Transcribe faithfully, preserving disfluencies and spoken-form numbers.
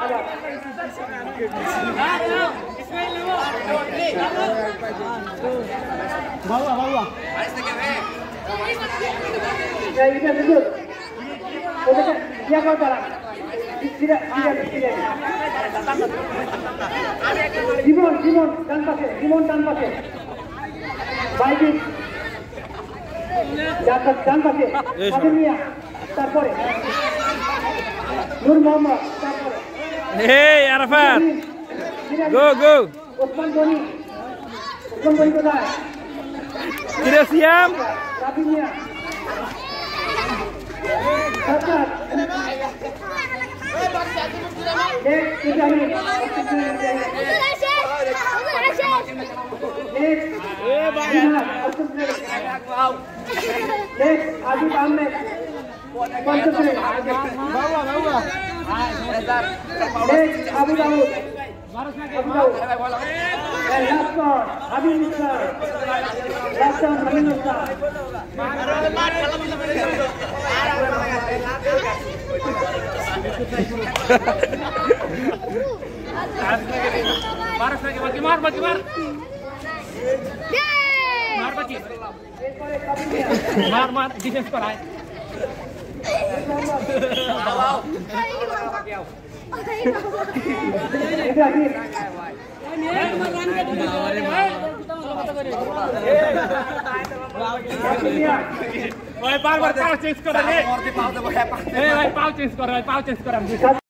bawa bawa ya ini betul oke dia kau jalan tidak tidak tidak Simon Simon dan pakai Simon dan pakai baik jatuh dan pakai Ademia তারপরে নূর মোহাম্মদ তারপরে এই আরাফাত গো গো ওসমান গনি ওসমান গনি কোথায় কিরে সিয়াম রাবিনিয়া সরকার এক ইব্রাহিম এ ভাই এক আজিব Ahmed bawa bawa Abu Daud Abu Daud Lakson Habib Musa Lakson Habib Musa Baras lagi mati mar mati mar mar mati mar mar defense kor hai बार बार पाव चेंज कर रे ए भाई पाव चेंज कर भाई पाव चेंज कर